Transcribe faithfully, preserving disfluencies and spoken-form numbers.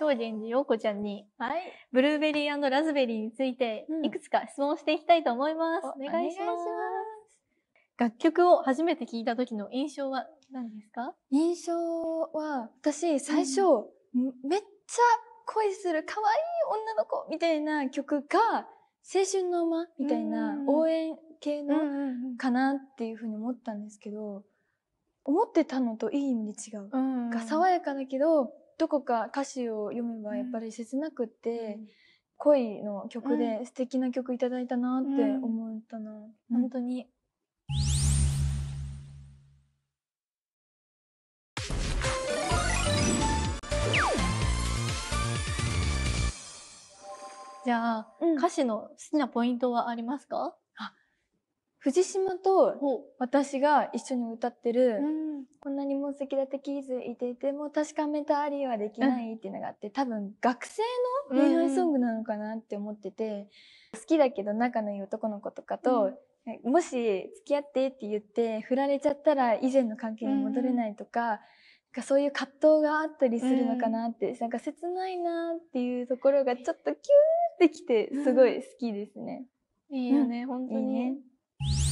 超人寺陽子ちゃんに、 はい。 ブルーベリー&ラズベリーについて、いくつか質問していきたいと思います。お願いします。楽曲を初めて聴いた時の印象は何ですか？ 印象は、私、最初、うん、めっちゃ恋する可愛い女の子みたいな曲が、青春の馬みたいな応援系のかなっていうふうに思ったんですけど、思ってたのといい意味で違う。うんうん、が爽やかだけど、どこか歌詞を読めばやっぱり切なくって、うん、恋の曲で素敵な曲いただいたなって思ったな。うん、 本当に。じゃあ、うん、歌詞の好きなポイントはありますか？ あ、藤島と私が一緒に歌ってる、うん、こんなにも素敵だって気づいていても確かめたりはできないっていうのがあって、うん、多分学生の恋愛ソングなのかなって思ってて、うん、好きだけど仲のいい男の子とかと、うん、もし付き合ってって言って振られちゃったら以前の関係に戻れないとか、うん、なんかそういう葛藤があったりするのかなって、うん、なんか切ないなっていうところがちょっとキューってきてすごい好きですね。 うん、いいよね、本当に。いいね。